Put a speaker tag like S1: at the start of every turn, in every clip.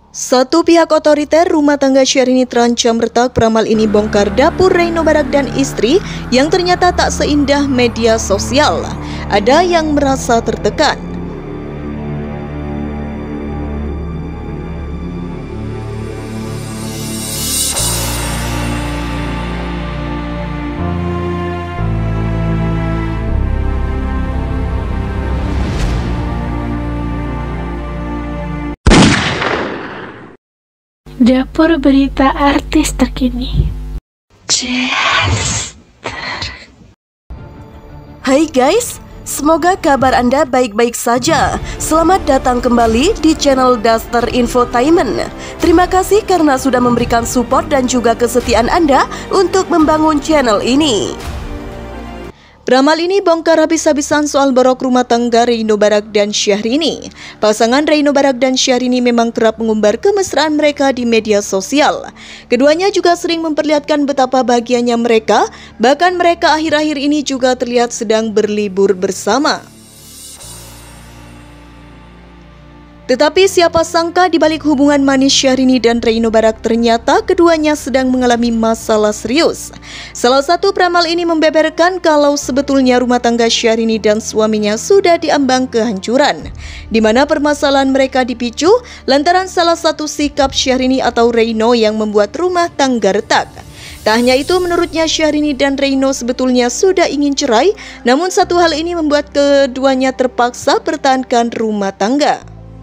S1: Satu pihak otoriter rumah tangga Syahrini terancam retak. Peramal ini bongkar dapur Reino Barak dan istri yang ternyata tak seindah media sosial. Ada yang merasa tertekan.
S2: Dapur berita artis terkini.
S1: Hai guys, semoga kabar Anda baik-baik saja. Selamat datang kembali di channel Daster Infotainment. Terima kasih karena sudah memberikan support dan juga kesetiaan Anda untuk membangun channel ini. Peramal ini bongkar habis-habisan soal borok rumah tangga Reino Barak dan Syahrini. Pasangan Reino Barak dan Syahrini memang kerap mengumbar kemesraan mereka di media sosial. Keduanya juga sering memperlihatkan betapa bahagianya mereka, bahkan mereka akhir-akhir ini juga terlihat sedang berlibur bersama. Tetapi siapa sangka di balik hubungan manis Syahrini dan Reino Barak ternyata keduanya sedang mengalami masalah serius. Salah satu peramal ini membeberkan kalau sebetulnya rumah tangga Syahrini dan suaminya sudah diambang kehancuran, di mana permasalahan mereka dipicu lantaran salah satu sikap Syahrini atau Reino yang membuat rumah tangga retak. Tak hanya itu, menurutnya Syahrini dan Reino sebetulnya sudah ingin cerai, namun satu hal ini membuat keduanya terpaksa pertahankan rumah tangga.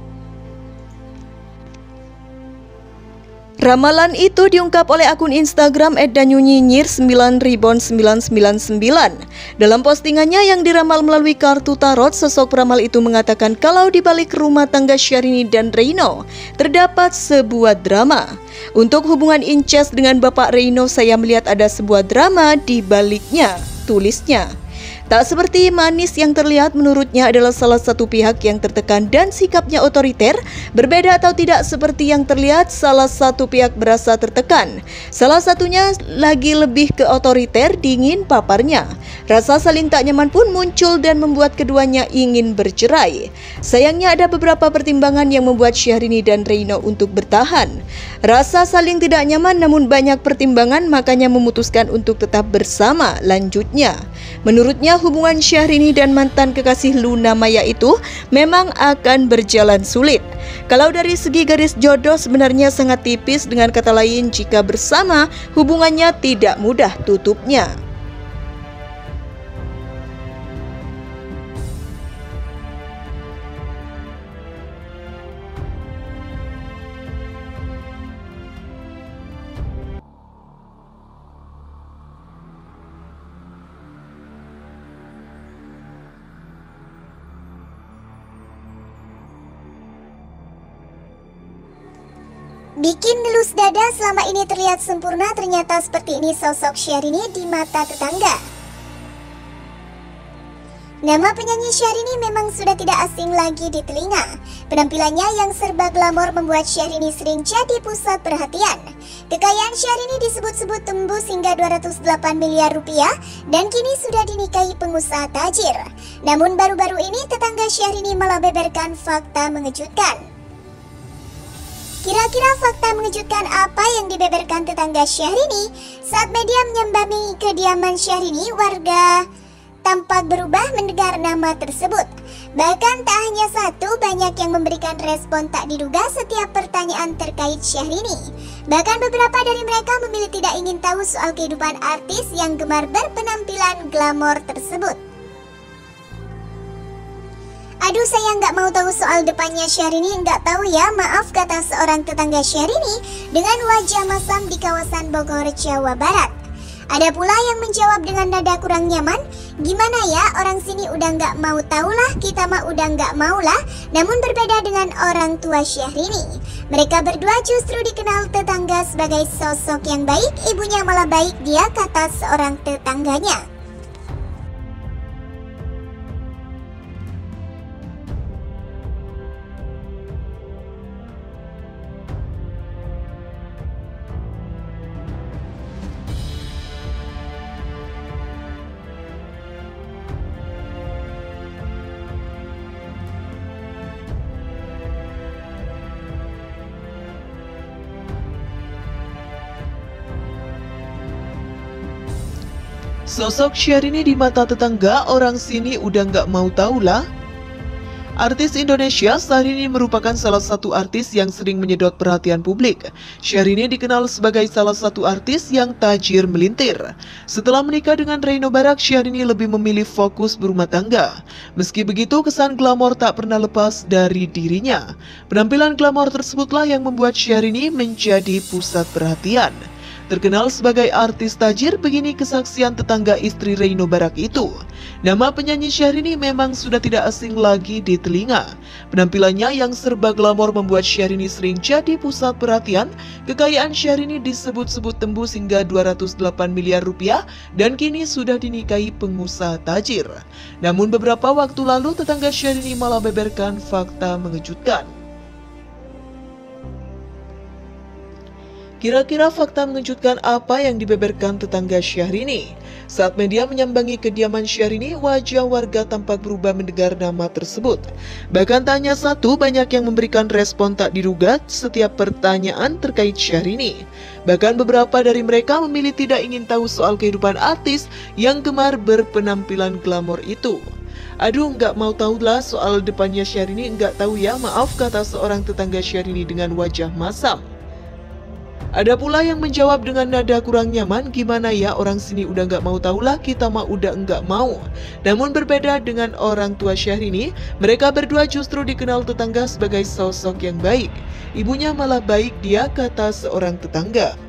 S1: Ramalan itu diungkap oleh akun Instagram @danyunyinyir9ribon999. Dalam postingannya yang diramal melalui kartu tarot, sosok peramal itu mengatakan kalau di balik rumah tangga Syahrini dan Reino terdapat sebuah drama. Untuk hubungan incest dengan Bapak Reino, saya melihat ada sebuah drama di baliknya, tulisnya. Tak seperti manis yang terlihat, menurutnya adalah salah satu pihak yang tertekan dan sikapnya otoriter. Berbeda atau tidak seperti yang terlihat, salah satu pihak berasa tertekan. Salah satunya lagi lebih ke otoriter, dingin paparnya. Rasa saling tak nyaman pun muncul dan membuat keduanya ingin bercerai. Sayangnya ada beberapa pertimbangan yang membuat Syahrini dan Reino untuk bertahan. Rasa saling tidak nyaman namun banyak pertimbangan, makanya memutuskan untuk tetap bersama, lanjutnya. Menurutnya hubungan Syahrini dan mantan kekasih Luna Maya itu memang akan berjalan sulit. Kalau dari segi garis jodoh sebenarnya sangat tipis, dengan kata lain jika bersama hubungannya tidak mudah tutupnya.
S3: Bikin ngelus dada selama ini terlihat sempurna, ternyata seperti ini sosok Syahrini di mata tetangga. Nama penyanyi Syahrini memang sudah tidak asing lagi di telinga. Penampilannya yang serba glamor membuat Syahrini sering jadi pusat perhatian. Kekayaan Syahrini disebut-sebut tembus hingga 208 miliar rupiah dan kini sudah dinikahi pengusaha tajir. Namun baru-baru ini tetangga Syahrini malah beberkan fakta mengejutkan. Kira-kira fakta mengejutkan apa yang dibeberkan tetangga Syahrini? Saat media menyambangi kediaman Syahrini, warga tampak berubah mendengar nama tersebut. Bahkan tak hanya satu, banyak yang memberikan respon tak diduga setiap pertanyaan terkait Syahrini. Bahkan beberapa dari mereka memilih tidak ingin tahu soal kehidupan artis yang gemar berpenampilan glamor tersebut. Aduh, saya nggak mau tahu soal depannya Syahrini, nggak tahu ya, maaf, kata seorang tetangga Syahrini dengan wajah masam di kawasan Bogor, Jawa Barat. Ada pula yang menjawab dengan nada kurang nyaman, gimana ya, orang sini udah nggak mau tahu lah, kita mah udah nggak mau lah. Namun berbeda dengan orang tua Syahrini, mereka berdua justru dikenal tetangga sebagai sosok yang baik, ibunya malah baik dia, kata seorang tetangganya.
S4: Sosok Syahrini di mata tetangga, orang sini udah nggak mau tahu lah. Artis Indonesia, Syahrini merupakan salah satu artis yang sering menyedot perhatian publik. Syahrini dikenal sebagai salah satu artis yang tajir melintir. Setelah menikah dengan Reino Barak, Syahrini lebih memilih fokus berumah tangga. Meski begitu, kesan glamor tak pernah lepas dari dirinya. Penampilan glamor tersebutlah yang membuat Syahrini menjadi pusat perhatian. Terkenal sebagai artis tajir, begini kesaksian tetangga istri Reino Barak itu. Nama penyanyi Syahrini memang sudah tidak asing lagi di telinga. Penampilannya yang serba glamor membuat Syahrini sering jadi pusat perhatian. Kekayaan Syahrini disebut-sebut tembus hingga 208 miliar rupiah dan kini sudah dinikahi pengusaha tajir. Namun beberapa waktu lalu tetangga Syahrini malah beberkan fakta mengejutkan. Kira-kira fakta mengejutkan apa yang dibeberkan tetangga Syahrini? Saat media menyambangi kediaman Syahrini, wajah warga tampak berubah mendengar nama tersebut. Bahkan tanya satu, banyak yang memberikan respon tak diduga setiap pertanyaan terkait Syahrini. Bahkan beberapa dari mereka memilih tidak ingin tahu soal kehidupan artis yang gemar berpenampilan glamor itu. Aduh, nggak mau tahu lah soal depannya Syahrini, nggak tahu ya, maaf, kata seorang tetangga Syahrini dengan wajah masam. Ada pula yang menjawab dengan nada kurang nyaman, gimana ya, orang sini udah nggak mau tahu lah, kita mah udah nggak mau. Namun berbeda dengan orang tua Syahrini, mereka berdua justru dikenal tetangga sebagai sosok yang baik. Ibunya malah baik dia, kata seorang tetangga.